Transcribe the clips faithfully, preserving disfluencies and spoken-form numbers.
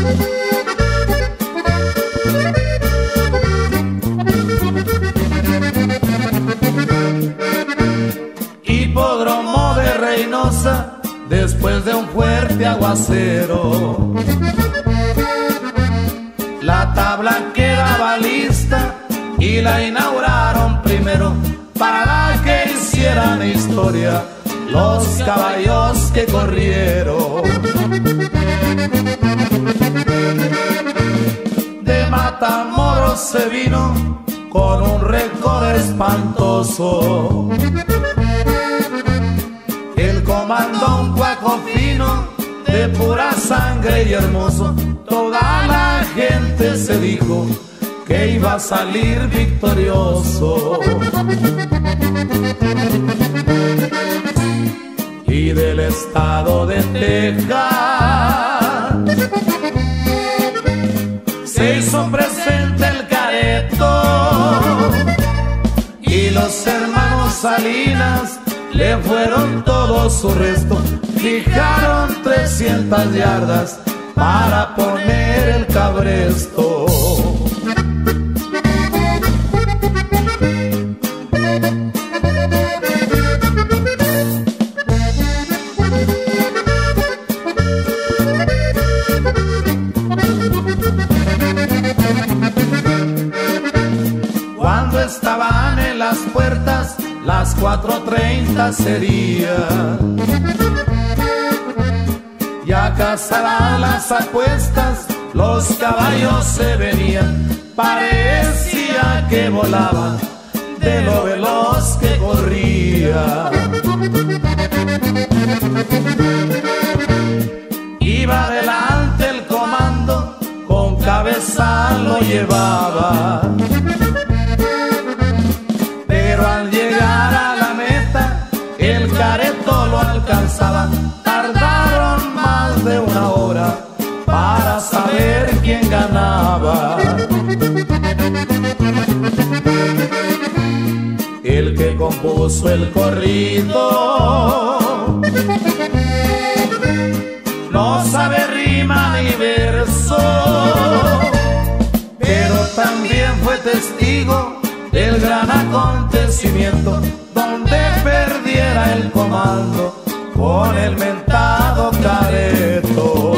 Hipódromo de Reynosa, después de un fuerte aguacero, la tabla quedaba lista y la inauguraron primero para que hicieran historia los caballos que corrieron. De Matamoros se vino con un récord espantoso el comandón Cuaco Fino, de pura sangre y hermoso. Toda la gente se dijo que iba a salir victorioso. Y del estado de Texas se hizo presente el careto, y los hermanos Salinas le fueron todo su resto. Fijaron trescientas yardas para poner el cabresto. Cuando estaban en las puertas, las cuatro treinta sería, ya cazaban las apuestas, los caballos se venían, parecía que volaban de lo veloz que corría. Iba adelante el comando, con cabeza lo llevaba, pero al llegar a la meta el careto lo alcanzaba. Tardaron más de una hora para saber quién ganaba. El que compuso el corrido no sabe rima ni verso, pero también fue testigo del gran acontecimiento donde perdiera el comando con el mentado careto.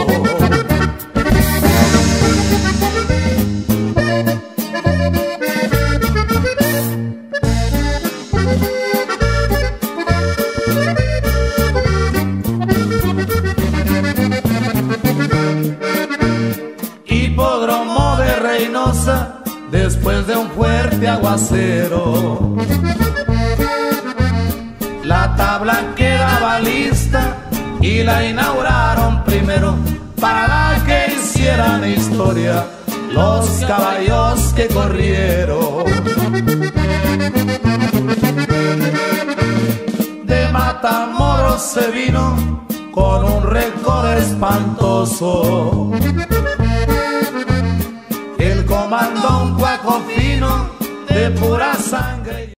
Hipódromo de Reynosa, después de un fuerte aguacero, la tabla quedaba lista y la inauguraron primero para que hicieran historia los caballos que corrieron. De Matamoros se vino con un récord espantoso el comandón Cuaco Fino, de pura sangre.